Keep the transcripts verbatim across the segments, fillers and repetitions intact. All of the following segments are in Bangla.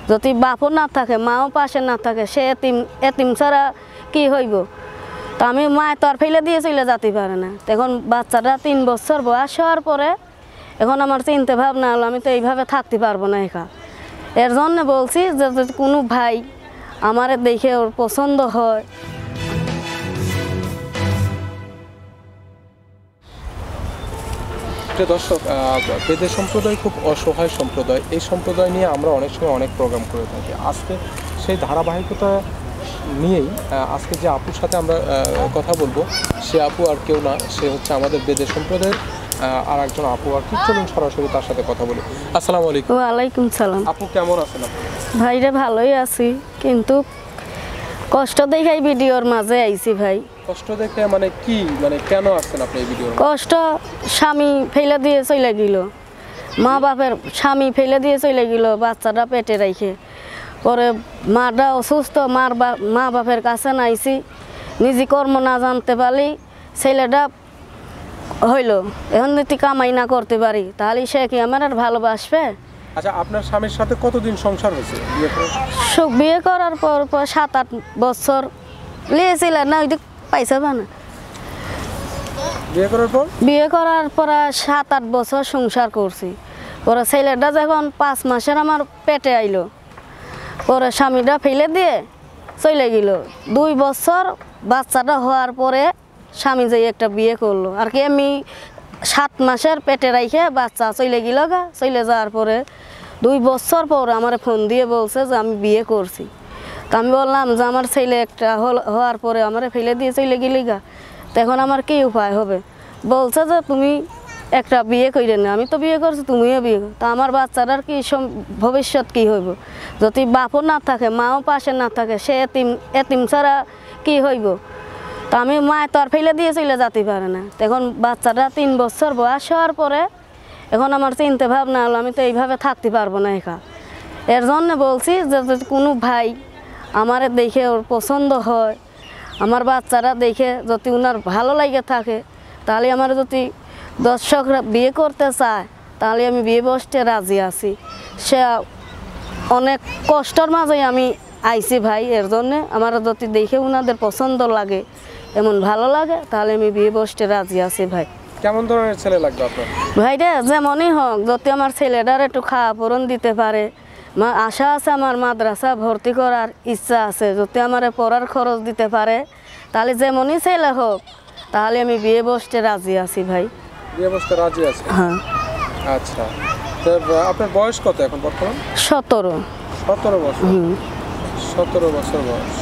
যদি বাপও না থাকে মাও পাশে না থাকে সে এতিম এতিম ছাড়া কি হইব। তো আমি মায় তো আর ফেলে দিয়ে চলে যেতে পারে না। এখন বাচ্চাটা তিন বছর বয়স হওয়ার পরে এখন আমার চিন্তা ভাবনা হলো আমি তো এইভাবে থাকতে পারবো না একা। এর জন্য বলছি যে যদি কোনো ভাই আমার দেখে ওর পছন্দ হয়। দর্শক, বেদে সম্প্রদায় খুব অসহায় সম্প্রদায়। এই সম্প্রদায় নিয়ে আমরা অনেক সময় অনেক প্রোগ্রাম করে থাকি। আজকে সেই ধারাবাহিকতা নিয়েই আজকে যে আপুর সাথে আমরা কথা বলবো, সে আপু আর কেউ না, সে হচ্ছে আমাদের বেদে সম্প্রদায়ের আর একজন আপু। আর কি, চলুন সরাসরি তার সাথে কথা বলি। আসসালামু আলাইকুম। ওয়ালাইকুম সালাম। আপু কেমন আছেন আপনি? ভাইরে ভালোই আছি, কিন্তু কষ্ট দেখে এই ভিডিওর মাঝে আইছি ভাই। কষ্ট দেখে মানে কি, মানে কেন আসছেন আপনি এই ভিডিওর? কষ্ট স্বামী ফেলে দিয়ে চলে গেল, মা বাপের স্বামী ফেলে দিয়ে চলে গেল বাচ্চাটা পেটে রাখে। পরে মাটা অসুস্থ, মার মা বাপের কাছে নাইছি, নিজে কর্ম না জানতে পারি, ছেলেটা হইল। এখন যদি কামাই না করতে পারি তাহলে সে কি আমার আর ভালোবাসবে? আচ্ছা, আপনার স্বামীর সাথে কতদিন সংসার হয়েছে? বিয়ে করার পর পর সাত আট বছর লিয়েছিলেন না, ওই পাইছে না। বিয়ে করার পর বিয়ে করার পর সাত আট বছর সংসার করছি। পরে ছেলেটা যখন পাঁচ মাসের আমার পেটে আইলো, পরে স্বামীটা ফেলে দিয়ে চলে গেল। দুই বছর বাচ্চাটা হওয়ার পরে স্বামী যে একটা বিয়ে করলো আর কি। আমি সাত মাসের পেটে রাইখে বাচ্চা চলে গেল গা। চলে যাওয়ার পরে দুই বছর পর আমার ফোন দিয়ে বলছে যে আমি বিয়ে করছি। তা আমি বললাম যে আমার ছেলে একটা হওয়ার পরে আমার ফেলে দিয়ে চলে গেলি গা, তখন আমার কি উপায় হবে? বলছে যে তুমি একটা বিয়ে করে না। আমি তো বিয়ে করছি, তুমিও বিয়ে কর। তা আমার বাচ্চাটার কি ভবিষ্যৎ কি হইব? যদি বাপও না থাকে মাও পাশে না থাকে সে এতিম এতিম ছাড়া কি হইব? তা আমি মায় তো আর ফেলে দিয়ে চলে যেতে পারে না। তখন বাচ্চাটা তিন বছর বয়স হওয়ার পরে এখন আমার চিন্তা ভাবনা হলো আমি তো এইভাবে থাকতে পারবো না একা। এর জন্য বলছি যে যদি কোনো ভাই আমার দেখে ওর পছন্দ হয়, আমার বাচ্চারা দেখে যদি ওনার ভালো লাগে থাকে, তাহলে আমার যদি দর্শকরা বিয়ে করতে চায় তাহলে আমি বিয়ে বসতে রাজি আছি। সে অনেক কষ্টর মাঝে আমি আইছি ভাই। এর জন্যে আমার যদি দেখে ওনাদের পছন্দ লাগে, এমন ভালো লাগে, তাহলে আমি বিয়ে বসতে রাজি আছি ভাই। কেমন ধরনের ছেলে লাগবে আপনার? ভাইরে যেমনই হোক, যদি আমার ছেলেটার একটু খাওয়া পূরণ দিতে পারে, মা আশা আছে, আমার মাদ্রাসা ভর্তি করার ইচ্ছা আছে, যদি আমার পড়ার খরচ দিতে পারে, তাহলে যেমনই ছেলে হোক তাহলে আমি বিয়ে বসতে রাজি আছি ভাই। বিয়ে বসতে রাজি আছি? হ্যাঁ। আচ্ছা, তো আপনার বয়স কত এখন বর্তমান? সতেরো। সতেরো বছর? সতেরো বছর বয়স।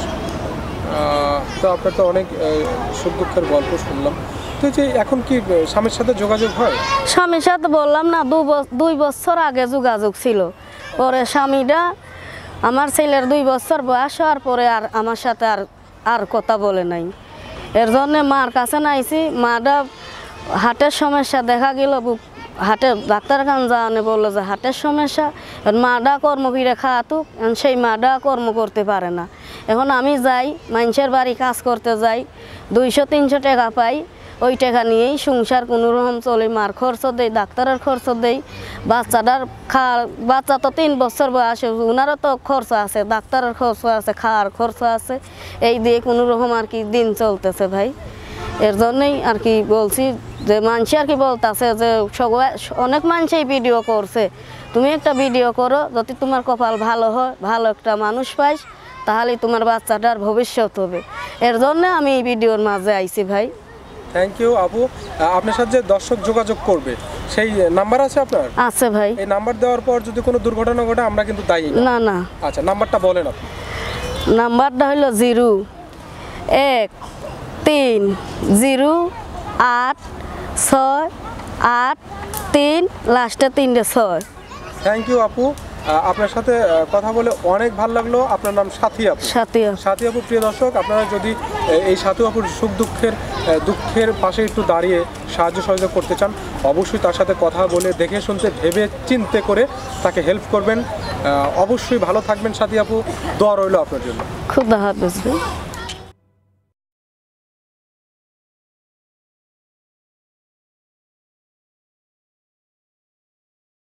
তো আপনার তো অনেক সুখ দুঃখের গল্প শুনলাম। তো যে এখন কি স্বামীর সাথে যোগাযোগ হয়? স্বামীর সাথে বললাম না, দুই বছর আগে যোগাযোগ ছিল। পরে স্বামীটা আমার ছেলের দুই বছর বয়স হওয়ার পরে আর আমার সাথে আর আর কথা বলে নাই। এর জন্যে মার কাছে নাইছি। মাটা হার্টের সমস্যা দেখা গেল, হাটে ডাক্তারখানা যাওয়ানে বললো যে হাটের সমস্যা। মাডা কর্ম করে খাওয়াতুক, সেই মাডা কর্ম করতে পারে না। এখন আমি যাই মানুষের বাড়ি কাজ করতে যাই, দুইশো তিনশো টাকা পাই। ওই টাকা নিয়েই সংসার কোনো রকম চলে। মার খরচ দেই, ডাক্তারের খরচ দেই, বাচ্চাটার খাওয়া, বাচ্চা তো তিন বছর বয়সে, ওনারও তো খরচ আছে, ডাক্তারের খরচ আছে, খাওয়ার খরচ আছে। এই দিয়ে কোনো রকম আর কি দিন চলতেছে ভাই। এর জন্যই আর কি বলছি যে মানুষ আর কি বলতেছে যে সবাই অনেক মানুষই ভিডিও করছে, তুমি একটা ভিডিও করো, যদি তোমার কপাল ভালো হয়, ভালো একটা মানুষ পাইস, তাহলে তোমার বাচ্চাটার ভবিষ্যৎ হবে। এর জন্য আমি এই ভিডিওর মাঝে আইছি ভাই। থ্যাংক ইউ আপু। আপনার সাথে যে দর্শক যোগাযোগ করবে সেই নাম্বার আছে আপনার? আছে ভাই। এই নাম্বার দেওয়ার পর যদি কোনো দুর্ঘটনা ঘটে আমরা কিন্তু দায়ী না। না। আচ্ছা, নাম্বারটা বলেন আপনি। নাম্বারটা হলো জিরো এক তিন জিরো আট ছয় আট তিন, লাস্টে তিনটে ছয়। থ্যাংক ইউ আপু, আপনার সাথে কথা বলে অনেক ভালো লাগলো। আপনার নাম সাথী আপু? সাথী সাথী আপু। প্রিয় দর্শক, আপনারা যদি এই সাথী আপুর সুখ দুঃখের দুঃখের পাশে একটু দাঁড়িয়ে সাহায্য সহযোগ করতে চান, অবশ্যই তার সাথে কথা বলে দেখে শুনতে ভেবে চিন্তে করে তাকে হেল্প করবেন। অবশ্যই ভালো থাকবেন সাথী আপু, দোয়া রইল আপনার জন্য। খুদা হাফেজ।